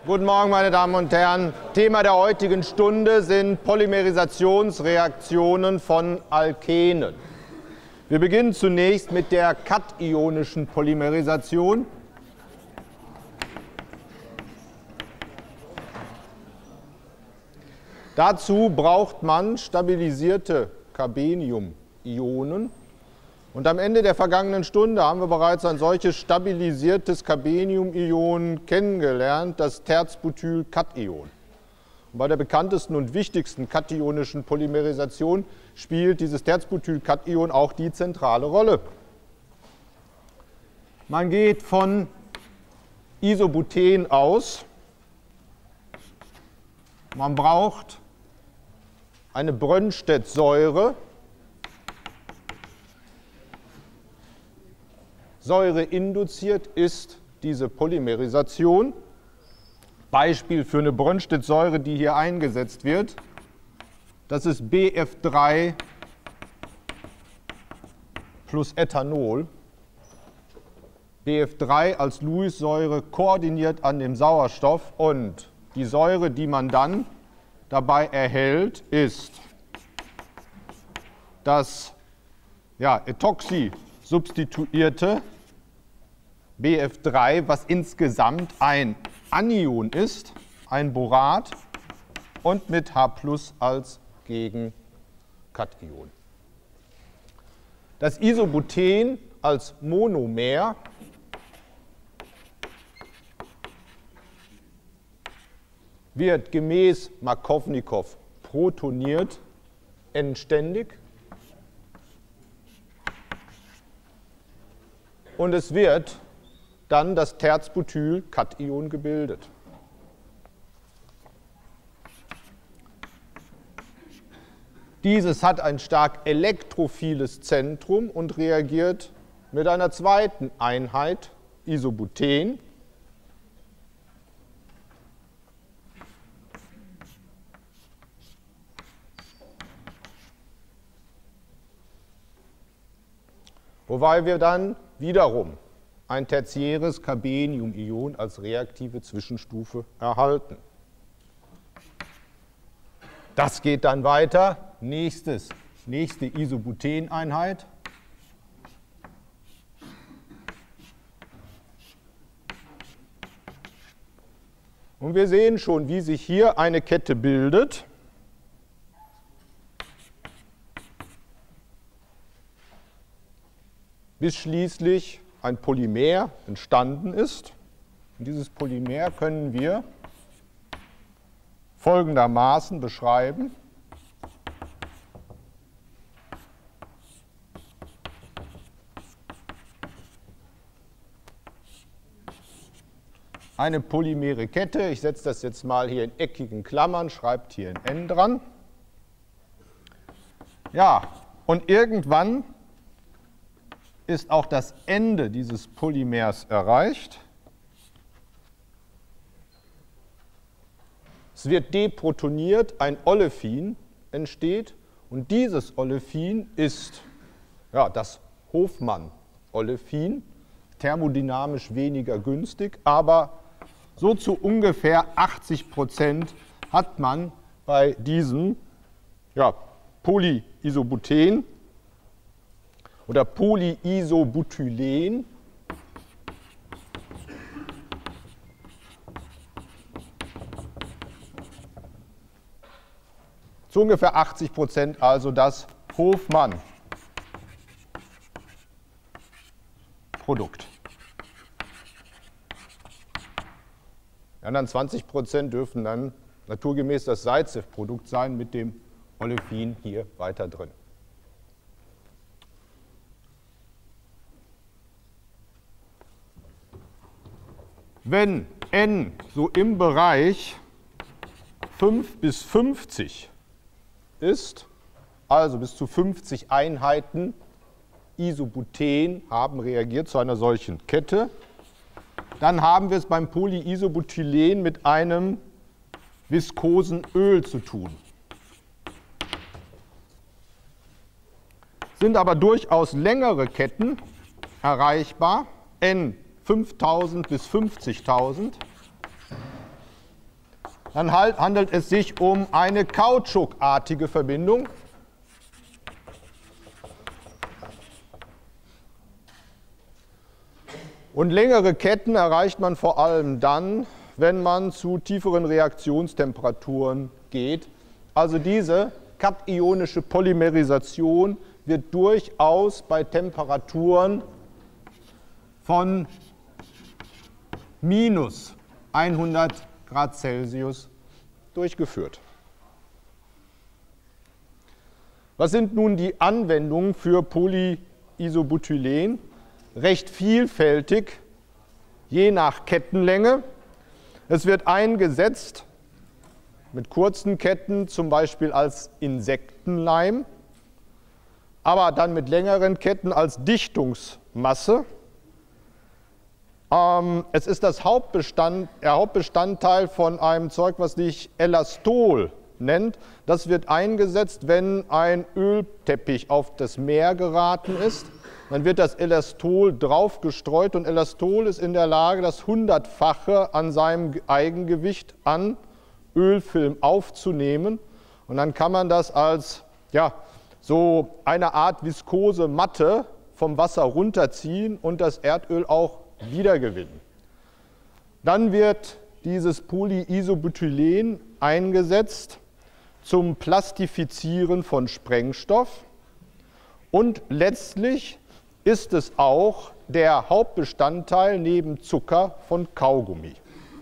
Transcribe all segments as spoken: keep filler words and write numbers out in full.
Guten Morgen, meine Damen und Herren. Thema der heutigen Stunde sind Polymerisationsreaktionen von Alkenen. Wir beginnen zunächst mit der kationischen Polymerisation. Dazu braucht man stabilisierte Carbenium-Ionen. Und am Ende der vergangenen Stunde haben wir bereits ein solches stabilisiertes Carbenium-Ion kennengelernt, das Terzbutyl-Kation. Und bei der bekanntesten und wichtigsten kationischen Polymerisation spielt dieses Terzbutyl-Kation auch die zentrale Rolle. Man geht von Isobuten aus. Man braucht eine Brønsted-Säure. Säureinduziert ist diese Polymerisation. Beispiel für eine Brønsted-Säure, die hier eingesetzt wird. Das ist B F drei plus Ethanol. B F drei als Lewis-Säure koordiniert an dem Sauerstoff und die Säure, die man dann dabei erhält, ist das ja, ethoxy-substituierte B F drei, was insgesamt ein Anion ist, ein Borat und mit H plus als Gegenkation. Das Isobuten als Monomer wird gemäß Markovnikow protoniert, endständig. Und es wird dann das Terzbutyl-Kation gebildet. Dieses hat ein stark elektrophiles Zentrum und reagiert mit einer zweiten Einheit, Isobuten. Wobei wir dann wiederum ein tertiäres Carbenium-Ion als reaktive Zwischenstufe erhalten. Das geht dann weiter. Nächstes, nächste Isobuten-Einheit. Und wir sehen schon, wie sich hier eine Kette bildet. Bis schließlich ein Polymer entstanden ist. Und dieses Polymer können wir folgendermaßen beschreiben. Eine polymere Kette, ich setze das jetzt mal hier in eckigen Klammern, schreibt hier ein N dran. Ja, und irgendwann ist auch das Ende dieses Polymers erreicht. Es wird deprotoniert, ein Olefin entsteht und dieses Olefin ist ja, das Hofmann-Olefin, thermodynamisch weniger günstig, aber so zu ungefähr achtzig Prozent hat man bei diesem ja, Polyisobuten oder Polyisobutylen zu ungefähr achtzig Prozent also das Hofmann-Produkt. Die anderen zwanzig Prozent dürfen dann naturgemäß das Zaitsev-Produkt sein mit dem Olefin hier weiter drin. Wenn N so im Bereich fünf bis fünfzig ist, also bis zu fünfzig Einheiten Isobuten haben reagiert zu einer solchen Kette, dann haben wir es beim Polyisobutylen mit einem viskosen Öl zu tun. Sind aber durchaus längere Ketten erreichbar, N fünftausend bis fünfzigtausend, dann handelt es sich um eine kautschukartige Verbindung. Und längere Ketten erreicht man vor allem dann, wenn man zu tieferen Reaktionstemperaturen geht. Also diese kationische Polymerisation wird durchaus bei Temperaturen von minus hundert Grad Celsius durchgeführt. Was sind nun die Anwendungen für Polyisobutylen? Recht vielfältig, je nach Kettenlänge. Es wird eingesetzt mit kurzen Ketten, zum Beispiel als Insektenleim, aber dann mit längeren Ketten als Dichtungsmasse. Ähm, es ist das Hauptbestand, der Hauptbestandteil von einem Zeug, was sich Elastol nennt. Das wird eingesetzt, wenn ein Ölteppich auf das Meer geraten ist. Dann wird das Elastol draufgestreut und Elastol ist in der Lage, das Hundertfache an seinem Eigengewicht an Ölfilm aufzunehmen. Und dann kann man das als ja, so eine Art viskose Matte vom Wasser runterziehen und das Erdöl auch wiedergewinnen. Dann wird dieses Polyisobutylen eingesetzt zum Plastifizieren von Sprengstoff und letztlich ist es auch der Hauptbestandteil neben Zucker von Kaugummi.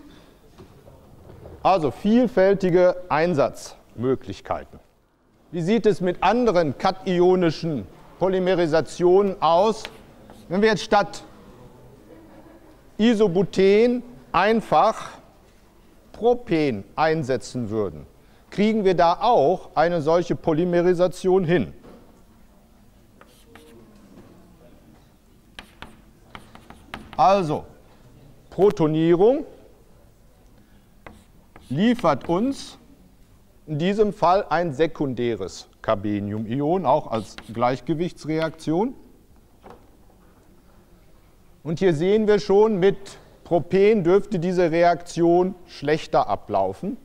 Also vielfältige Einsatzmöglichkeiten. Wie sieht es mit anderen kationischen Polymerisationen aus, wenn wir jetzt statt Isobuten einfach Propen einsetzen würden? Kriegen wir da auch eine solche Polymerisation hin? Also, Protonierung liefert uns in diesem Fall ein sekundäres Carbeniumion, auch als Gleichgewichtsreaktion. Und hier sehen wir schon, mit Propen dürfte diese Reaktion schlechter ablaufen,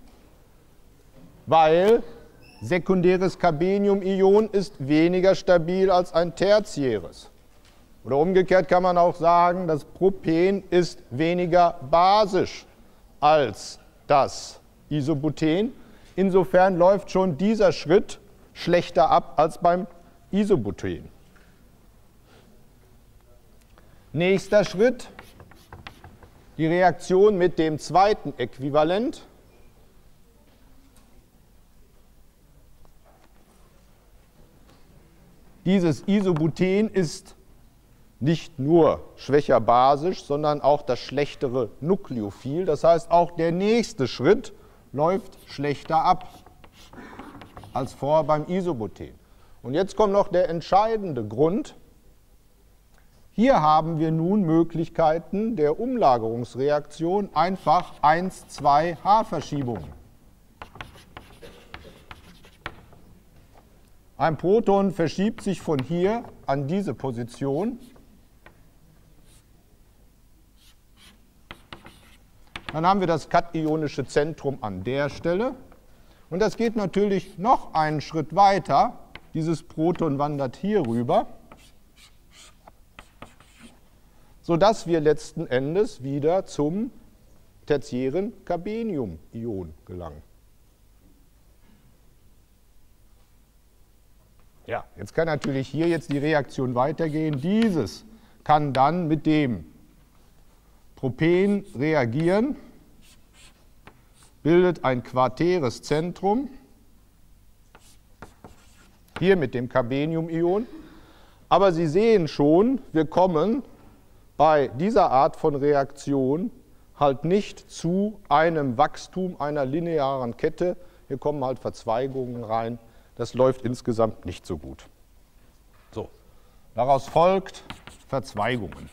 weil sekundäres Carbeniumion ist weniger stabil als ein tertiäres. Oder umgekehrt kann man auch sagen, das Propen ist weniger basisch als das Isobuten. Insofern läuft schon dieser Schritt schlechter ab als beim Isobuten. Nächster Schritt, die Reaktion mit dem zweiten Äquivalent. Dieses Isobuten ist nicht nur schwächer basisch, sondern auch das schlechtere Nukleophil. Das heißt, auch der nächste Schritt läuft schlechter ab als vorher beim Isobuten. Und jetzt kommt noch der entscheidende Grund. Hier haben wir nun Möglichkeiten der Umlagerungsreaktion, einfach eins, zwei H-Verschiebungen. Ein Proton verschiebt sich von hier an diese Position. Dann haben wir das kationische Zentrum an der Stelle. Und das geht natürlich noch einen Schritt weiter. Dieses Proton wandert hier rüber, sodass wir letzten Endes wieder zum tertiären Carbeniumion gelangen. Ja, jetzt kann natürlich hier jetzt die Reaktion weitergehen. Dieses kann dann mit dem Propen reagieren, bildet ein quartäres Zentrum, hier mit dem Carbeniumion. Aber Sie sehen schon, wir kommen bei dieser Art von Reaktion halt nicht zu einem Wachstum einer linearen Kette. Hier kommen halt Verzweigungen rein. Das läuft insgesamt nicht so gut. So, daraus folgt Verzweigungen.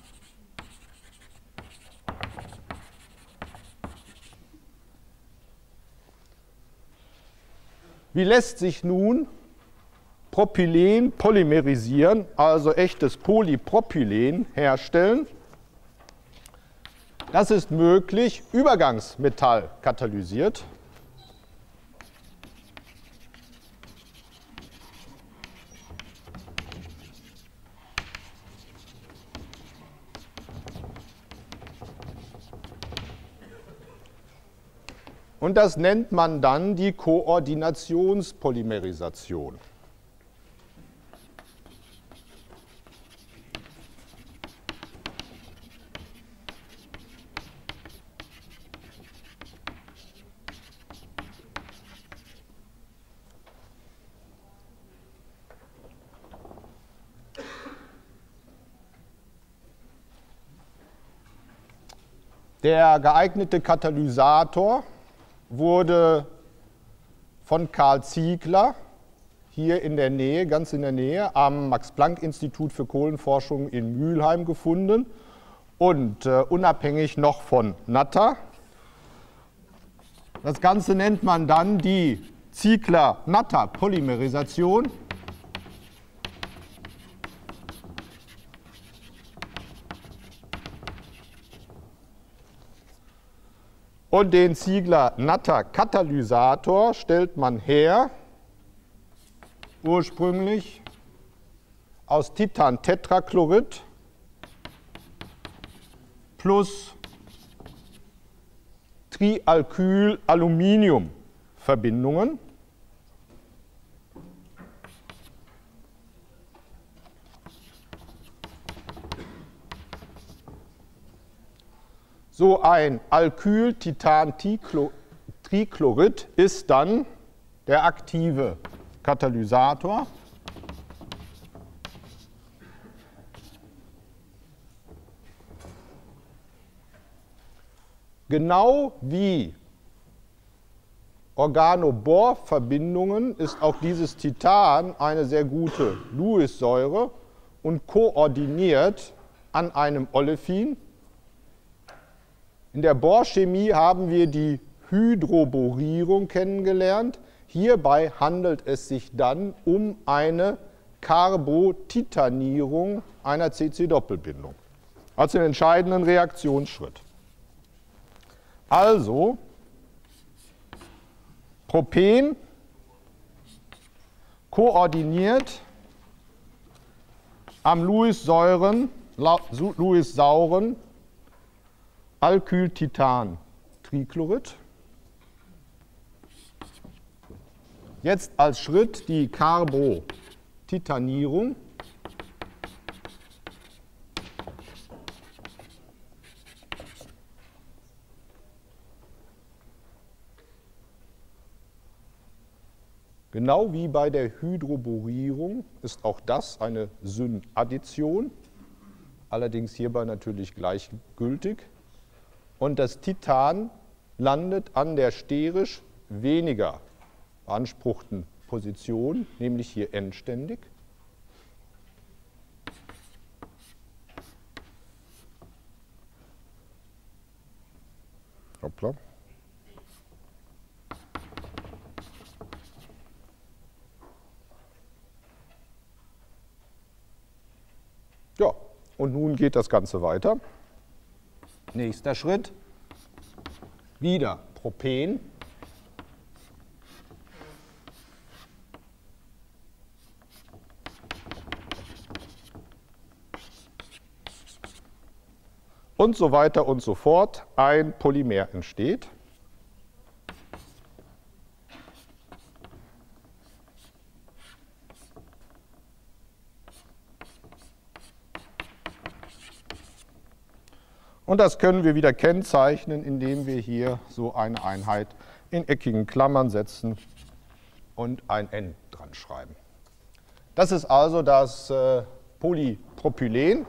Wie lässt sich nun Propylen polymerisieren, also echtes Polypropylen herstellen? Das ist möglich, Übergangsmetall katalysiert. Und das nennt man dann die Koordinationspolymerisation. Der geeignete Katalysator wurde von Karl Ziegler hier in der Nähe, ganz in der Nähe, am Max-Planck-Institut für Kohlenforschung in Mülheim gefunden und äh, unabhängig noch von Natta. Das Ganze nennt man dann die Ziegler-Natta-Polymerisation. Und den Ziegler-Natta-Katalysator stellt man her, ursprünglich aus Titan-Tetrachlorid plus Trialkyl-Aluminium-Verbindungen. So ein Alkyl-Titan-Trichlorid ist dann der aktive Katalysator. Genau wie Organoborverbindungen ist auch dieses Titan eine sehr gute Lewis-Säure und koordiniert an einem Olefin. In der Bohrchemie haben wir die Hydroborierung kennengelernt. Hierbei handelt es sich dann um eine Carbotitanierung einer C C-Doppelbindung. Also den entscheidenden Reaktionsschritt. Also Propen koordiniert am Lewis-Säuren, Lewis-sauren Alkyl-Titan-Trichlorid. Jetzt als Schritt die Carbotitanierung. Genau wie bei der Hydroborierung ist auch das eine Synaddition, allerdings hierbei natürlich gleichgültig. Und das Titan landet an der sterisch weniger beanspruchten Position, nämlich hier endständig. Hoppla. Ja, und nun geht das Ganze weiter. Nächster Schritt, wieder Propen. Und so weiter und so fort. Ein Polymer entsteht. Und das können wir wieder kennzeichnen, indem wir hier so eine Einheit in eckigen Klammern setzen und ein N dran schreiben. Das ist also das äh, Polypropylen.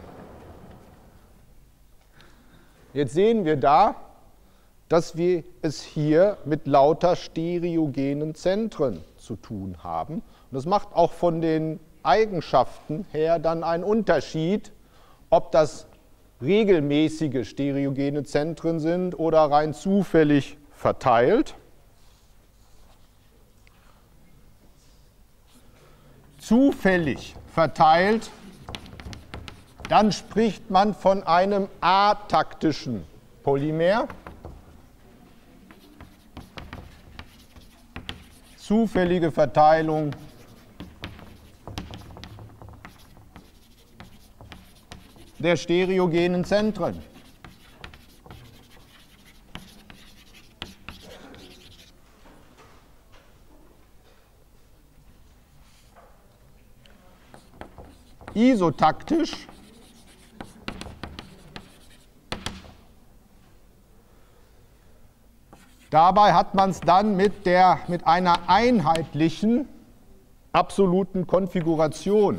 Jetzt sehen wir da, dass wir es hier mit lauter stereogenen Zentren zu tun haben. Und das macht auch von den Eigenschaften her dann einen Unterschied, ob das regelmäßige stereogene Zentren sind oder rein zufällig verteilt. Zufällig verteilt, dann spricht man von einem ataktischen Polymer. Zufällige Verteilung der stereogenen Zentren. isotaktisch dabei hat man es dann mit, der, mit einer einheitlichen absoluten Konfiguration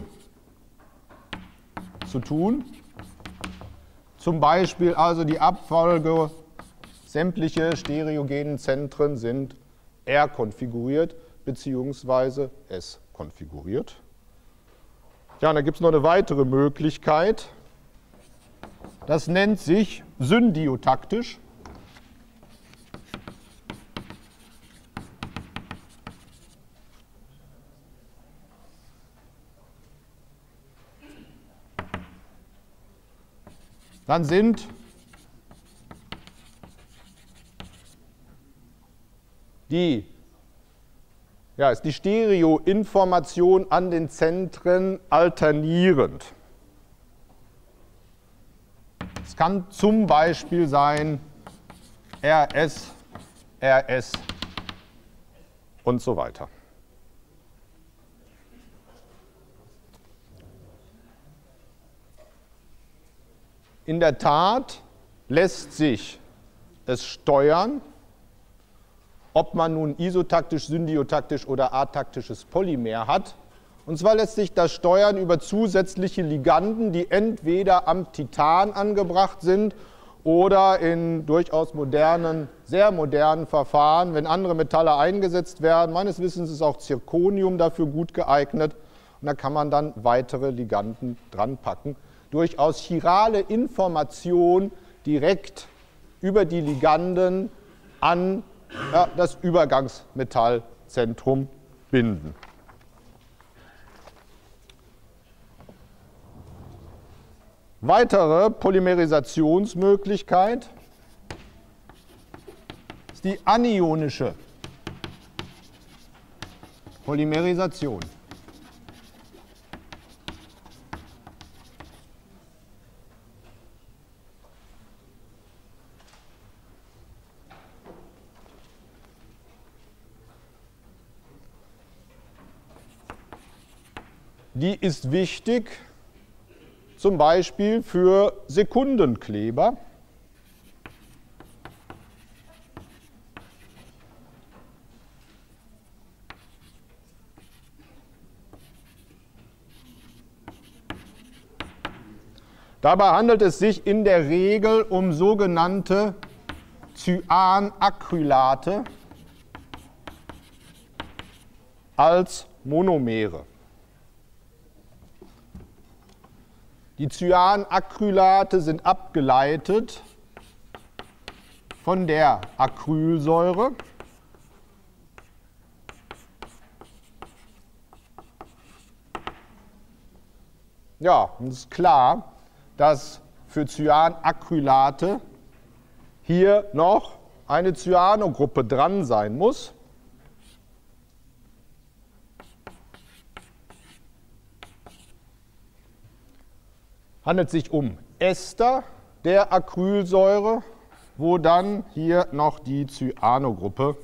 zu tun. Zum Beispiel also die Abfolge sämtliche stereogenen Zentren sind R-konfiguriert bzw. S-konfiguriert. Ja, und da gibt es noch eine weitere Möglichkeit. Das nennt sich syndiotaktisch. Dann sind die, ja, ist die Stereoinformation an den Zentren alternierend. Es kann zum Beispiel sein R S, R S und so weiter. In der Tat lässt sich es steuern, ob man nun isotaktisch, syndiotaktisch oder ataktisches Polymer hat. Und zwar lässt sich das steuern über zusätzliche Liganden, die entweder am Titan angebracht sind oder in durchaus modernen, sehr modernen Verfahren, wenn andere Metalle eingesetzt werden. Meines Wissens ist auch Zirconium dafür gut geeignet. Und da kann man dann weitere Liganden dran packen. Durchaus chirale Information direkt über die Liganden an ja, das Übergangsmetallzentrum binden. Weitere Polymerisationsmöglichkeit ist die anionische Polymerisation. Die ist wichtig, zum Beispiel für Sekundenkleber. Dabei handelt es sich in der Regel um sogenannte Cyanacrylate als Monomere. Die Cyanacrylate sind abgeleitet von der Acrylsäure. Ja, und es ist klar, dass für Cyanacrylate hier noch eine Cyanogruppe dran sein muss. Handelt sich um Ester der Acrylsäure, wo dann hier noch die Cyanogruppe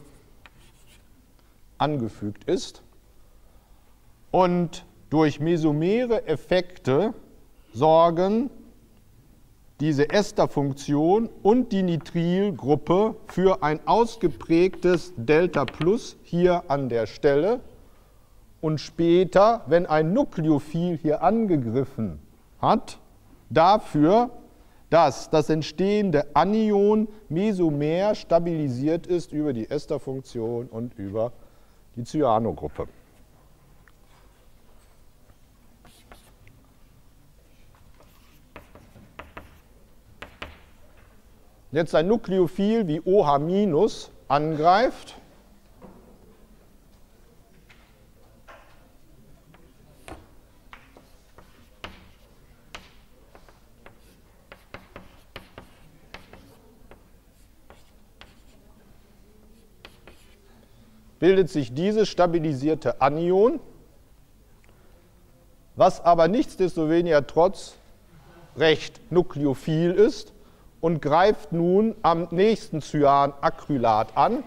angefügt ist. Und durch mesomere Effekte sorgen diese Esterfunktion und die Nitrilgruppe für ein ausgeprägtes Delta Plus hier an der Stelle. Und später, wenn ein Nukleophil hier angegriffen hat, dafür, dass das entstehende Anion mesomer stabilisiert ist über die Esterfunktion und über die Cyanogruppe. Jetzt ein Nukleophil wie OH- angreift, bildet sich dieses stabilisierte Anion, was aber nichtsdestoweniger trotz recht nukleophil ist und greift nun am nächsten Cyanacrylat an.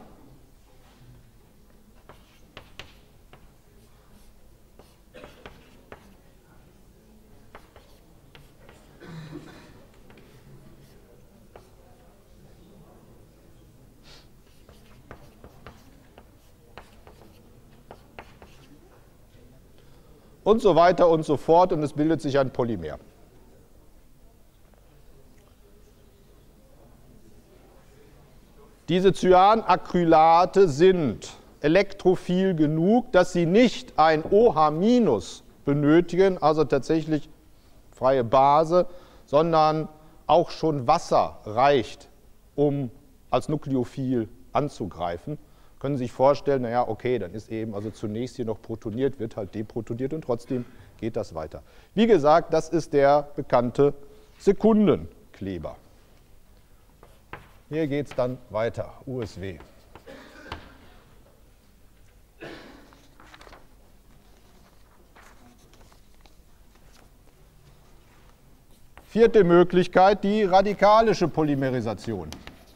und so weiter und so fort und es bildet sich ein Polymer. Diese Cyanacrylate sind elektrophil genug, dass sie nicht ein OH- benötigen, also tatsächlich freie Base, sondern auch schon Wasser reicht, um als Nukleophil anzugreifen. Können Sie sich vorstellen, naja, okay, dann ist eben also zunächst hier noch protoniert, wird halt deprotoniert und trotzdem geht das weiter. Wie gesagt, das ist der bekannte Sekundenkleber. Hier geht es dann weiter, U S W. Vierte Möglichkeit, die radikalische Polymerisation.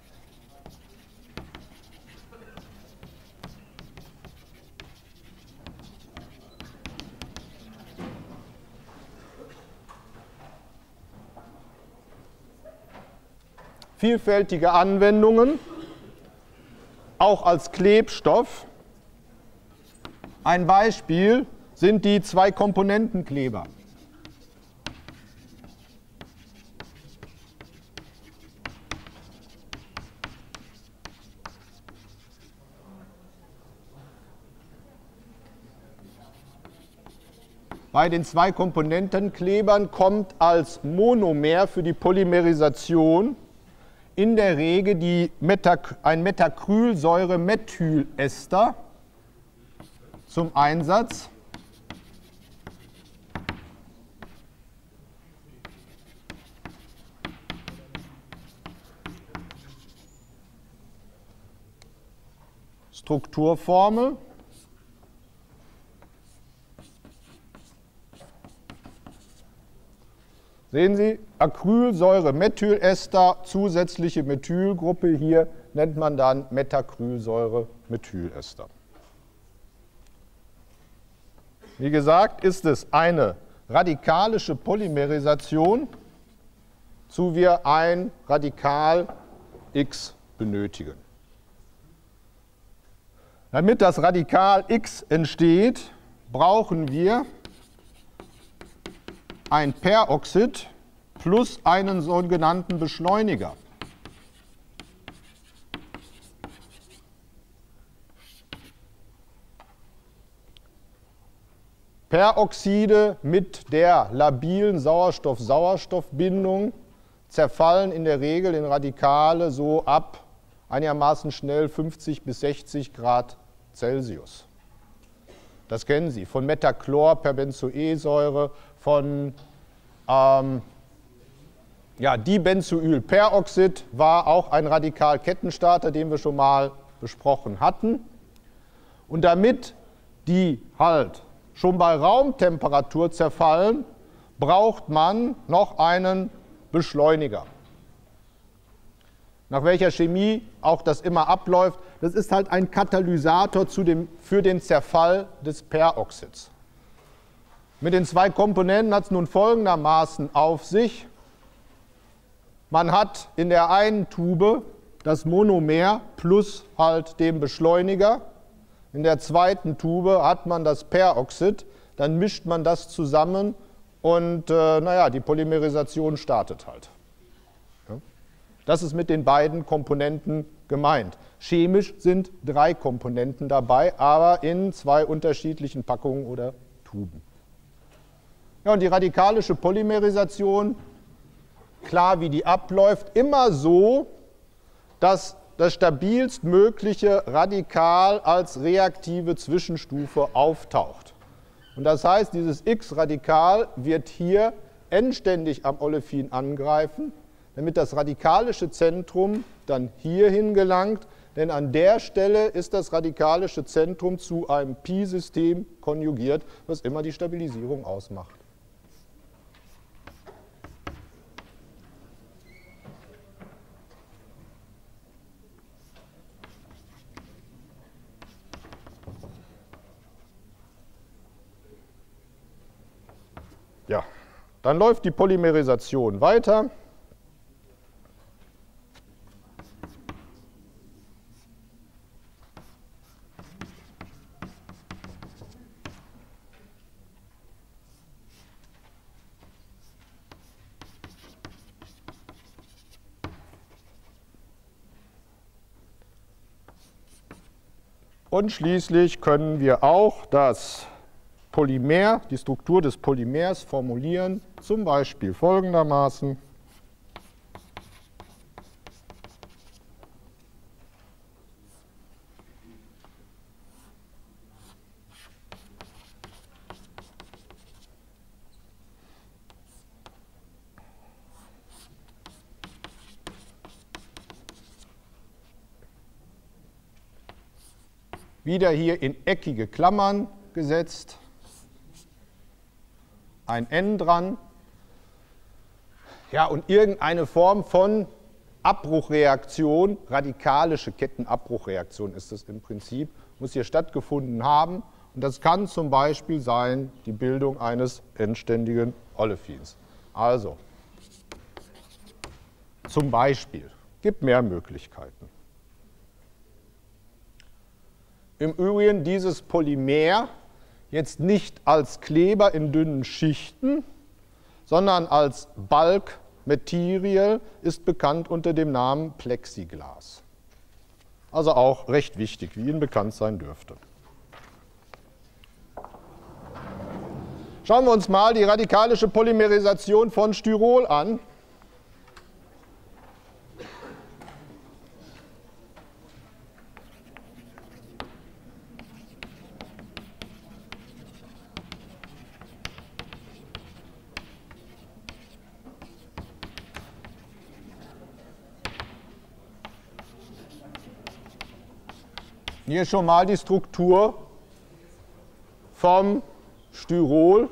Vielfältige Anwendungen, auch als Klebstoff. Ein Beispiel sind die Zwei-Komponenten-Kleber. Bei den Zwei-Komponenten-Klebern kommt als Monomer für die Polymerisation in der Regel die Meta, ein Metacrylsäure-Methylester zum Einsatz. Strukturformel. Sehen Sie, Acrylsäure-Methylester, zusätzliche Methylgruppe, hier nennt man dann Metacrylsäure-Methylester. Wie gesagt, ist es eine radikalische Polymerisation, zu wir ein Radikal X benötigen. Damit das Radikal X entsteht, brauchen wir ein Peroxid plus einen sogenannten Beschleuniger. Peroxide mit der labilen Sauerstoff-Sauerstoff-Bindung zerfallen in der Regel in Radikale so ab einigermaßen schnell fünfzig bis sechzig Grad Celsius. Das kennen Sie von Metachlorperbenzoesäure, von ähm, ja, Dibenzoylperoxid war auch ein Radikalkettenstarter, den wir schon mal besprochen hatten. Und damit die halt schon bei Raumtemperatur zerfallen, braucht man noch einen Beschleuniger. Nach welcher Chemie auch das immer abläuft, das ist halt ein Katalysator zu dem, für den Zerfall des Peroxids. Mit den zwei Komponenten hat es nun folgendermaßen auf sich. Man hat in der einen Tube das Monomer plus halt den Beschleuniger. In der zweiten Tube hat man das Peroxid. Dann mischt man das zusammen und äh, naja, die Polymerisation startet halt. Ja. Das ist mit den beiden Komponenten gemeint. Chemisch sind drei Komponenten dabei, aber in zwei unterschiedlichen Packungen oder Tuben. Ja, und die radikalische Polymerisation, klar wie die abläuft, immer so, dass das stabilstmögliche Radikal als reaktive Zwischenstufe auftaucht. Und das heißt, dieses X-Radikal wird hier endständig am Olefin angreifen, damit das radikalische Zentrum dann hierhin gelangt, denn an der Stelle ist das radikalische Zentrum zu einem Pi-System konjugiert, was immer die Stabilisierung ausmacht. Ja, dann läuft die Polymerisation weiter. Und schließlich können wir auch das Polymer, die Struktur des Polymers formulieren, zum Beispiel folgendermaßen. Wieder hier in eckige Klammern gesetzt, ein N dran. Ja, und irgendeine Form von Abbruchreaktion, radikalische Kettenabbruchreaktion ist das im Prinzip, muss hier stattgefunden haben. Und das kann zum Beispiel sein die Bildung eines endständigen Olefins. Also, zum Beispiel, gibt mehr Möglichkeiten. Im Übrigen dieses Polymer jetzt nicht als Kleber in dünnen Schichten, sondern als Bulk Material ist bekannt unter dem Namen Plexiglas. Also auch recht wichtig, wie Ihnen bekannt sein dürfte. Schauen wir uns mal die radikalische Polymerisation von Styrol an. Hier schon mal die Struktur vom Styrol,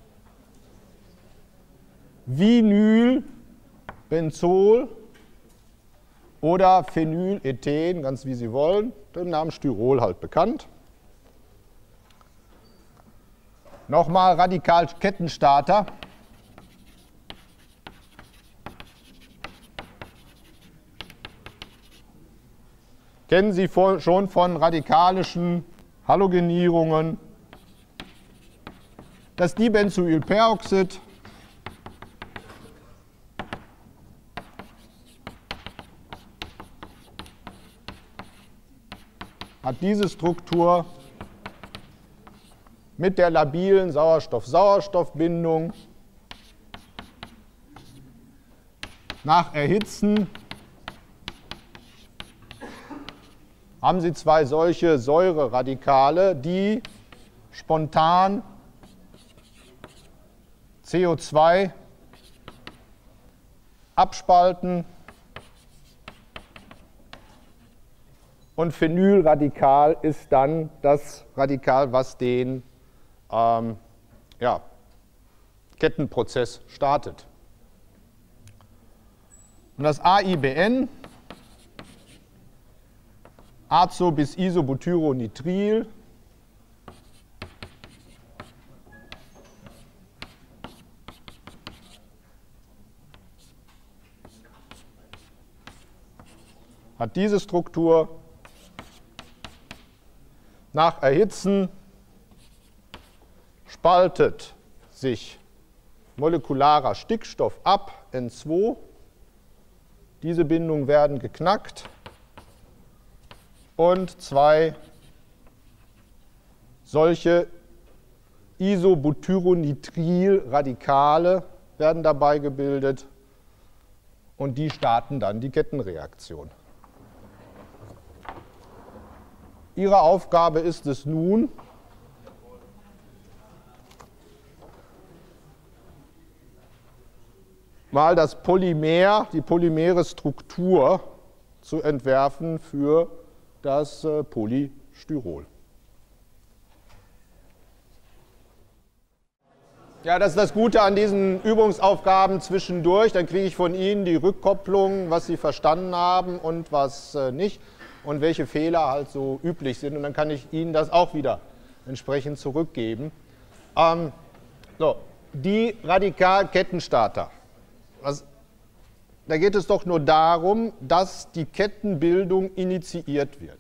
Vinylbenzol oder Phenylethen, ganz wie Sie wollen, dem Namen Styrol halt bekannt. Nochmal Radikalkettenstarter. Kennen Sie schon von radikalischen Halogenierungen. Das Dibenzoylperoxid hat diese Struktur mit der labilen Sauerstoff-Sauerstoff-Bindung. Nach Erhitzen haben Sie zwei solche Säureradikale, die spontan C O zwei abspalten und Phenylradikal ist dann das Radikal, was den ähm, ja, Kettenprozess startet. Und das A I B N, Azo- bis Isobutyronitril, hat diese Struktur. Nach Erhitzen spaltet sich molekularer Stickstoff ab, N zwei. Diese Bindungen werden geknackt und zwei solche Isobutyronitril-Radikale werden dabei gebildet und die starten dann die Kettenreaktion. Ihre Aufgabe ist es nun, mal das Polymer, die polymere Struktur zu entwerfen für das Polystyrol. Ja, das ist das Gute an diesen Übungsaufgaben zwischendurch. Dann kriege ich von Ihnen die Rückkopplung, was Sie verstanden haben und was nicht und welche Fehler halt so üblich sind. Und dann kann ich Ihnen das auch wieder entsprechend zurückgeben. Ähm, so, die Radikalkettenstarter. Was, da geht es doch nur darum, dass die Kettenbildung initiiert wird.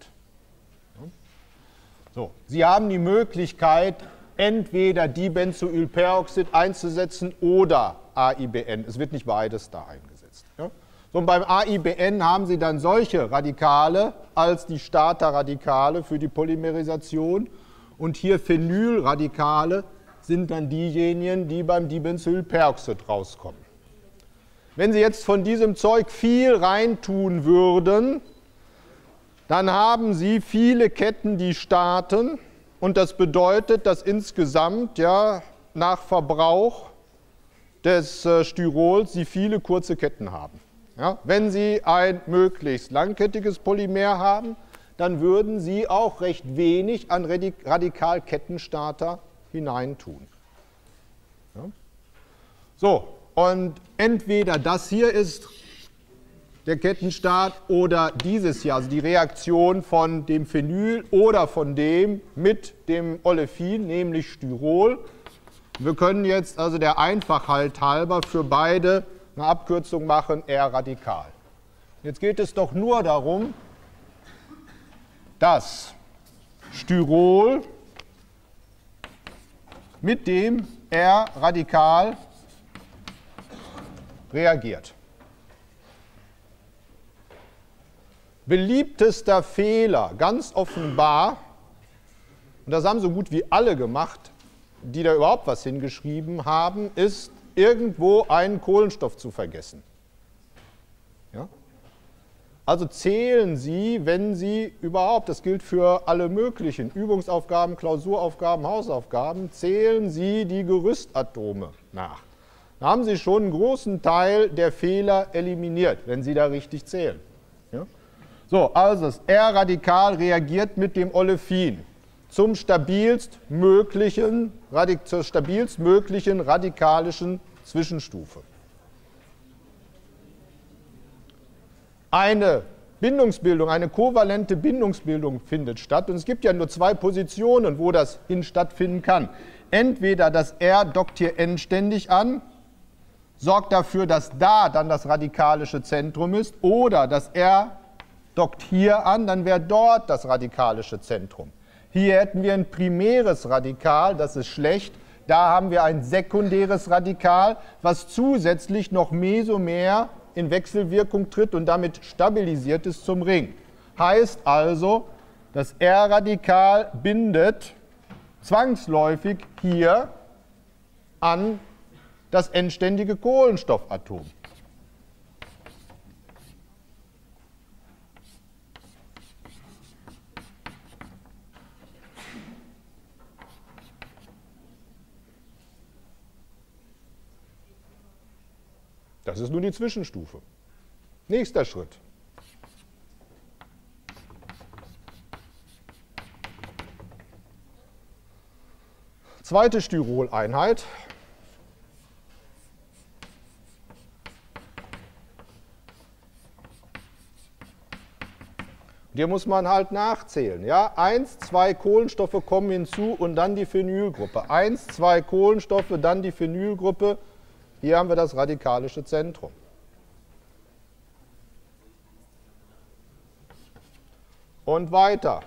So, Sie haben die Möglichkeit, entweder Dibenzoylperoxid einzusetzen oder A I B N. Es wird nicht beides da eingesetzt. Ja? So, und beim A I B N haben Sie dann solche Radikale als die Starterradikale für die Polymerisation. Und hier Phenylradikale sind dann diejenigen, die beim Dibenzylperoxid rauskommen. Wenn Sie jetzt von diesem Zeug viel reintun würden, dann haben Sie viele Ketten, die starten. Und das bedeutet, dass insgesamt ja, nach Verbrauch des äh, Styrols Sie viele kurze Ketten haben. Ja, wenn Sie ein möglichst langkettiges Polymer haben, dann würden Sie auch recht wenig an Radikalkettenstarter hineintun. Ja. So, und entweder das hier ist der Kettenstart oder dieses hier, also die Reaktion von dem Phenyl oder von dem mit dem Olefin, nämlich Styrol. Wir können jetzt also der Einfachheit halber für beide eine Abkürzung machen, R-Radikal. Jetzt geht es doch nur darum, dass Styrol mit dem R-Radikal reagiert. Beliebtester Fehler, ganz offenbar, und das haben so gut wie alle gemacht, die da überhaupt was hingeschrieben haben, ist, irgendwo einen Kohlenstoff zu vergessen. Ja? Also zählen Sie, wenn Sie überhaupt, das gilt für alle möglichen Übungsaufgaben, Klausuraufgaben, Hausaufgaben, zählen Sie die Gerüstatome nach. Da haben Sie schon einen großen Teil der Fehler eliminiert, wenn Sie da richtig zählen. Ja? So, also das R-Radikal reagiert mit dem Olefin zum stabilst möglichen, zur stabilst möglichen radikalischen Zwischenstufe. Eine Bindungsbildung, eine kovalente Bindungsbildung findet statt. Und es gibt ja nur zwei Positionen, wo das hin stattfinden kann. Entweder das R dockt hier endständig an, sorgt dafür, dass da dann das radikalische Zentrum ist, oder das R dockt hier an, dann wäre dort das radikalische Zentrum. Hier hätten wir ein primäres Radikal, das ist schlecht. Da haben wir ein sekundäres Radikal, was zusätzlich noch Mesomer in Wechselwirkung tritt und damit stabilisiert ist zum Ring. Heißt also, das R-Radikal bindet zwangsläufig hier an das endständige Kohlenstoffatom. Das ist nun die Zwischenstufe. Nächster Schritt. Zweite Styroleinheit. Hier muss man halt nachzählen. Ja? Eins, zwei Kohlenstoffe kommen hinzu und dann die Phenylgruppe. Eins, zwei Kohlenstoffe, dann die Phenylgruppe. Hier haben wir das radikalische Zentrum. Und weiter.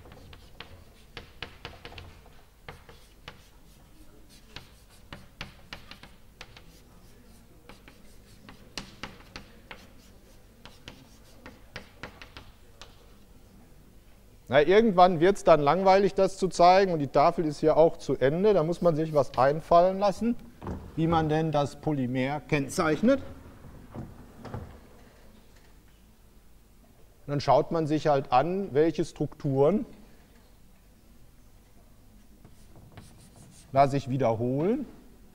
Na, irgendwann wird es dann langweilig, das zu zeigen, und die Tafel ist hier auch zu Ende. Da muss man sich was einfallen lassen, wie man denn das Polymer kennzeichnet. Und dann schaut man sich halt an, welche Strukturen da sich wiederholen.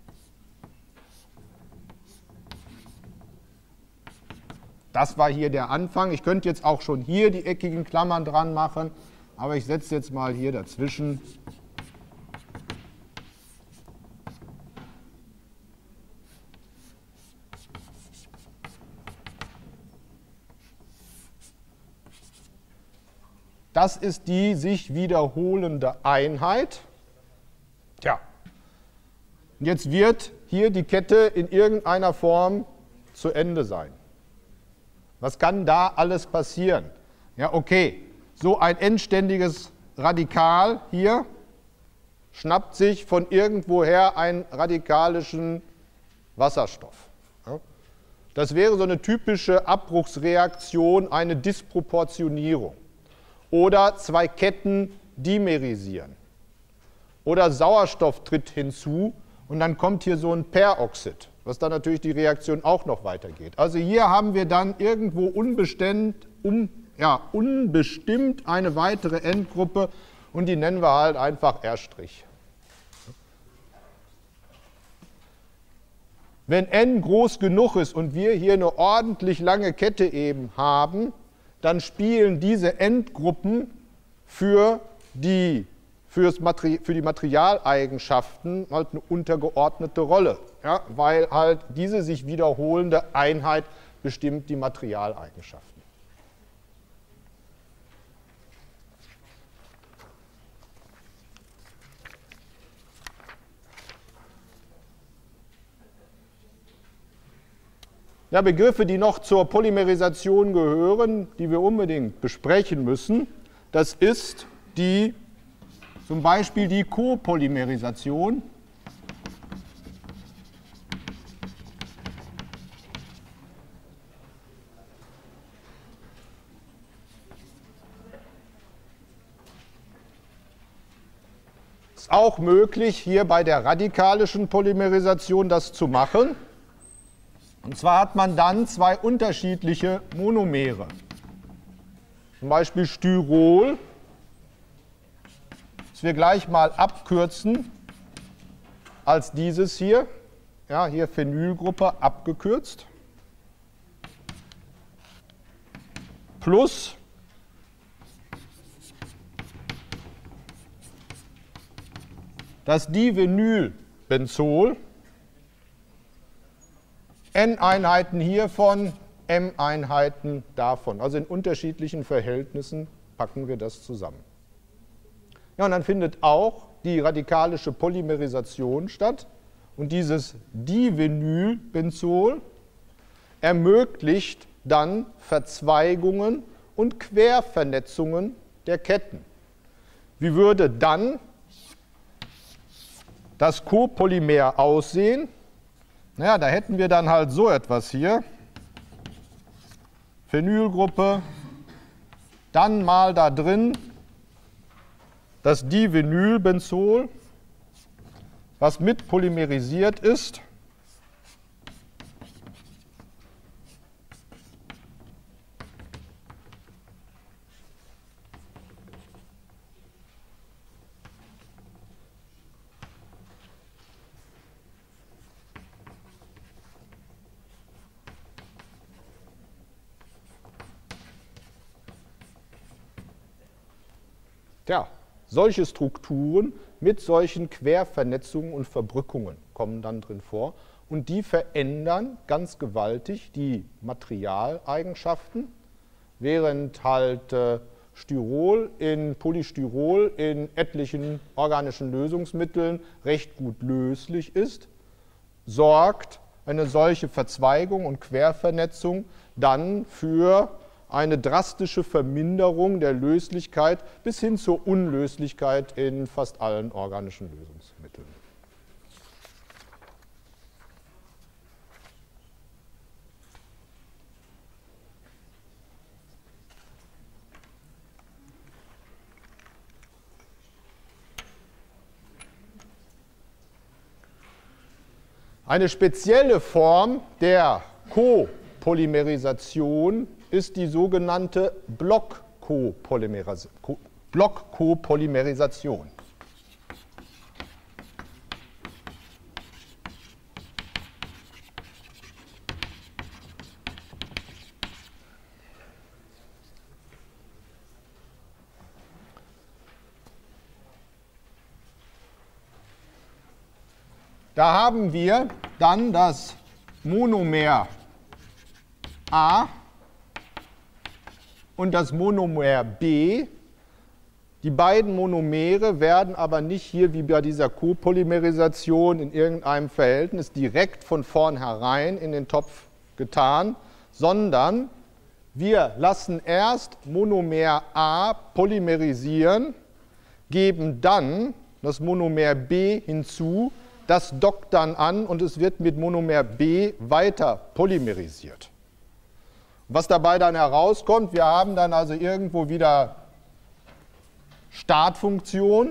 Das war hier der Anfang. Ich könnte jetzt auch schon hier die eckigen Klammern dran machen, aber ich setze jetzt mal hier dazwischen. Das ist die sich wiederholende Einheit. Tja, jetzt wird hier die Kette in irgendeiner Form zu Ende sein. Was kann da alles passieren? Ja, okay, so ein endständiges Radikal hier schnappt sich von irgendwoher einen radikalischen Wasserstoff. Ja, Das wäre so eine typische Abbruchsreaktion, eine Disproportionierung. Oder zwei Ketten dimerisieren. Oder Sauerstoff tritt hinzu und dann kommt hier so ein Peroxid, was dann natürlich die Reaktion auch noch weitergeht. Also hier haben wir dann irgendwo unbestimmt, um, ja, unbestimmt eine weitere Endgruppe und die nennen wir halt einfach R'. Wenn n groß genug ist und wir hier eine ordentlich lange Kette eben haben, dann spielen diese Endgruppen für die, für's Materi- für die Materialeigenschaften halt eine untergeordnete Rolle, ja, weil halt diese sich wiederholende Einheit bestimmt die Materialeigenschaften. Ja, Begriffe, die noch zur Polymerisation gehören, die wir unbedingt besprechen müssen, das ist die, zum Beispiel die Copolymerisation. Es ist auch möglich, hier bei der radikalischen Polymerisation das zu machen. Und zwar hat man dann zwei unterschiedliche Monomere. Zum Beispiel Styrol, das wir gleich mal abkürzen als dieses hier. Ja, hier Phenylgruppe abgekürzt. Plus das Divinylbenzol. N-Einheiten hiervon, M-Einheiten davon. Also in unterschiedlichen Verhältnissen packen wir das zusammen. Ja, und dann findet auch die radikalische Polymerisation statt. Und dieses Divinylbenzol ermöglicht dann Verzweigungen und Quervernetzungen der Ketten. Wie würde dann das Copolymer aussehen? Naja, da hätten wir dann halt so etwas hier. Phenylgruppe, dann mal da drin das Divinylbenzol, was mit polymerisiert ist. Tja, solche Strukturen mit solchen Quervernetzungen und Verbrückungen kommen dann drin vor und die verändern ganz gewaltig die Materialeigenschaften, während halt äh, Styrol in Polystyrol in etlichen organischen Lösungsmitteln recht gut löslich ist, sorgt eine solche Verzweigung und Quervernetzung dann für eine drastische Verminderung der Löslichkeit bis hin zur Unlöslichkeit in fast allen organischen Lösungsmitteln. Eine spezielle Form der Copolymerisation ist die sogenannte Block-Copolymerisation. Block-Copolymerisation. Da haben wir dann das Monomer A und das Monomer B. Die beiden Monomere werden aber nicht hier wie bei dieser Copolymerisation in irgendeinem Verhältnis direkt von vornherein in den Topf getan, sondern wir lassen erst Monomer A polymerisieren, geben dann das Monomer B hinzu, das dockt dann an und es wird mit Monomer B weiter polymerisiert. Was dabei dann herauskommt, wir haben dann also irgendwo wieder Startfunktion.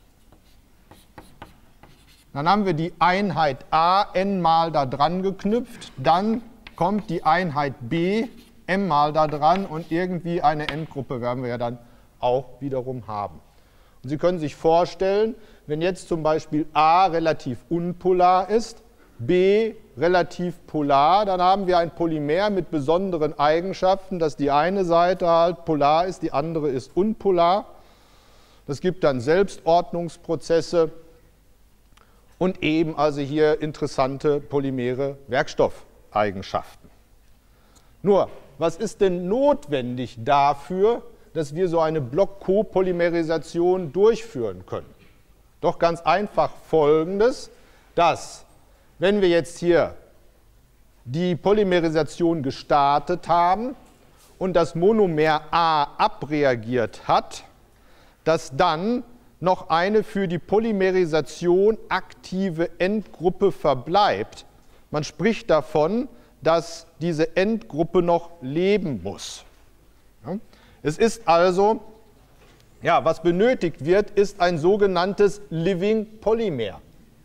Dann haben wir die Einheit A n mal da dran geknüpft, dann kommt die Einheit B m mal da dran und irgendwie eine Endgruppe werden wir ja dann auch wiederum haben. Und Sie können sich vorstellen, wenn jetzt zum Beispiel A relativ unpolar ist, B relativ polar, dann haben wir ein Polymer mit besonderen Eigenschaften, dass die eine Seite halt polar ist, die andere ist unpolar. Das gibt dann Selbstordnungsprozesse und eben also hier interessante polymere Werkstoffeigenschaften. Nur, was ist denn notwendig dafür, dass wir so eine Block-Copolymerisation durchführen können? Doch ganz einfach Folgendes, dass, wenn wir jetzt hier die Polymerisation gestartet haben und das Monomer A abreagiert hat, dass dann noch eine für die Polymerisation aktive Endgruppe verbleibt. Man spricht davon, dass diese Endgruppe noch leben muss. Ja? Es ist also, ja, was benötigt wird, ist ein sogenanntes Living Polymer.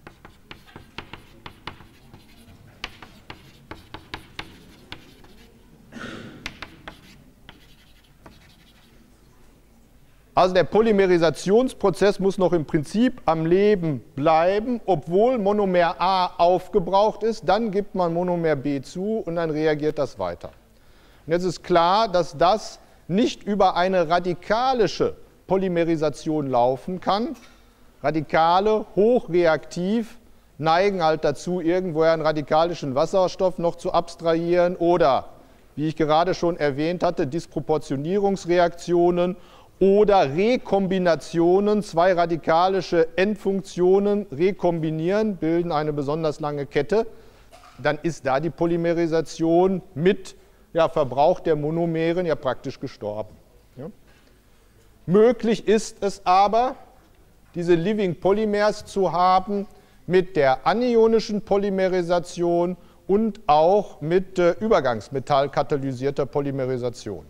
Also der Polymerisationsprozess muss noch im Prinzip am Leben bleiben, obwohl Monomer A aufgebraucht ist. Dann gibt man Monomer B zu und dann reagiert das weiter. Und jetzt ist klar, dass das nicht über eine radikalische Polymerisation laufen kann. Radikale, hochreaktiv, neigen halt dazu, irgendwoher einen radikalischen Wasserstoff noch zu abstrahieren oder, wie ich gerade schon erwähnt hatte, Disproportionierungsreaktionen oder Rekombinationen, zwei radikalische Endfunktionen rekombinieren, bilden eine besonders lange Kette, dann ist da die Polymerisation mit ja, Verbrauch der Monomeren ja praktisch gestorben. Ja. Möglich ist es aber, diese Living Polymers zu haben mit der anionischen Polymerisation und auch mit äh, Übergangsmetall-katalysierter Polymerisation.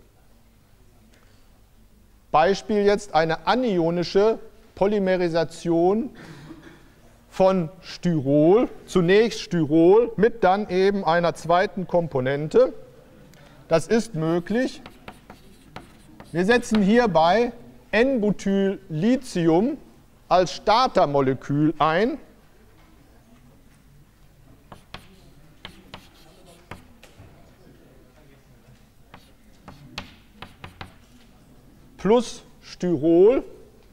Beispiel jetzt eine anionische Polymerisation von Styrol, zunächst Styrol mit dann eben einer zweiten Komponente. Das ist möglich. Wir setzen hierbei N-Butyl-Lithium als Startermolekül ein. Plus Styrol.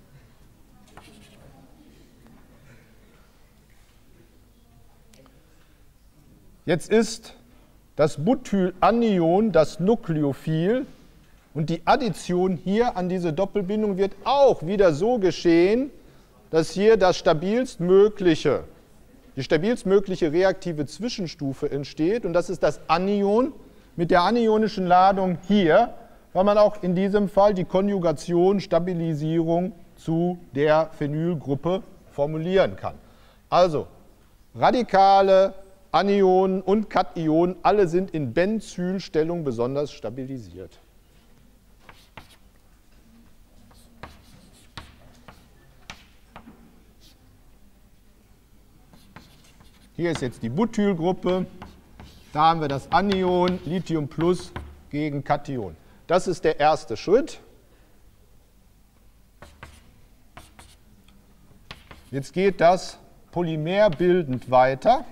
Jetzt ist das Butylanion das Nukleophil und die Addition hier an diese Doppelbindung wird auch wieder so geschehen, dass hier das stabilstmögliche, die stabilstmögliche reaktive Zwischenstufe entsteht und das ist das Anion mit der anionischen Ladung hier, weil man auch in diesem Fall die Konjugation, Stabilisierung zu der Phenylgruppe formulieren kann. Also radikale Anionen und Kationen, alle sind in Benzylstellung besonders stabilisiert. Hier ist jetzt die Butylgruppe, da haben wir das Anion, Lithium plus gegen Kation. Das ist der erste Schritt. Jetzt geht das polymerbildend weiter.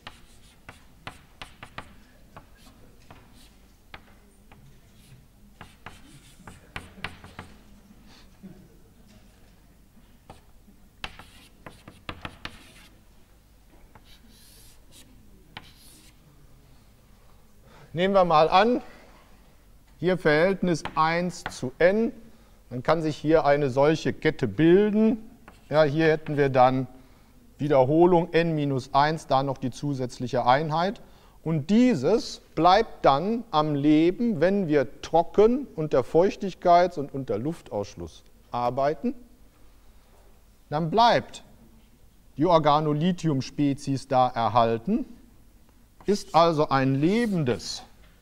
Nehmen wir mal an, hier Verhältnis eins zu n, dann kann sich hier eine solche Kette bilden. Ja, hier hätten wir dann Wiederholung n minus eins, da noch die zusätzliche Einheit. Und dieses bleibt dann am Leben, wenn wir trocken unter Feuchtigkeits- und unter Luftausschluss arbeiten. Dann bleibt die Organolithium-Spezies da erhalten. Ist also ein lebendes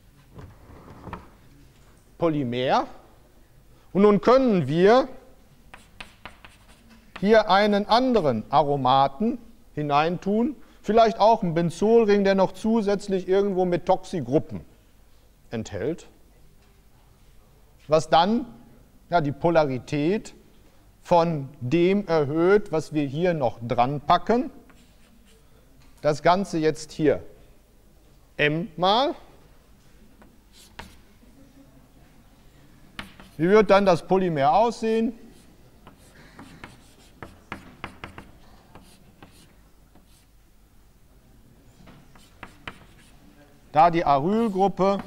Polymer. Und nun können wir hier einen anderen Aromaten hineintun, vielleicht auch einen Benzolring, der noch zusätzlich irgendwo Methoxygruppen enthält, was dann ja, die Polarität von dem erhöht, was wir hier noch dran packen. Das Ganze jetzt hier M mal. Wie wird dann das Polymer aussehen? Da die Arylgruppe,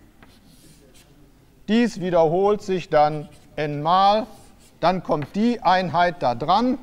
dies wiederholt sich dann n mal, dann kommt die Einheit da dran.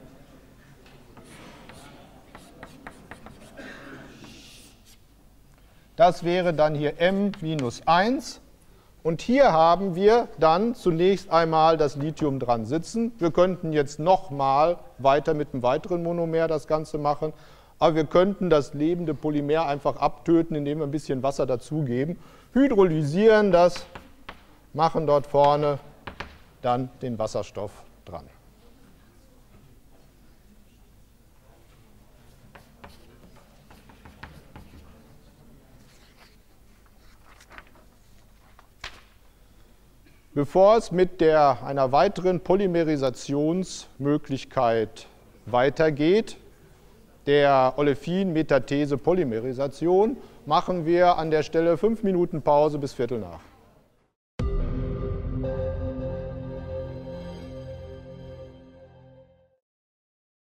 Das wäre dann hier M minus eins. Und hier haben wir dann zunächst einmal das Lithium dran sitzen. Wir könnten jetzt nochmal weiter mit einem weiteren Monomer das Ganze machen. Aber wir könnten das lebende Polymer einfach abtöten, indem wir ein bisschen Wasser dazugeben. Hydrolysieren das, machen dort vorne dann den Wasserstoff dran. Bevor es mit der, einer weiteren Polymerisationsmöglichkeit weitergeht, der Olefin-Metathese-Polymerisation, machen wir an der Stelle fünf Minuten Pause bis Viertel nach.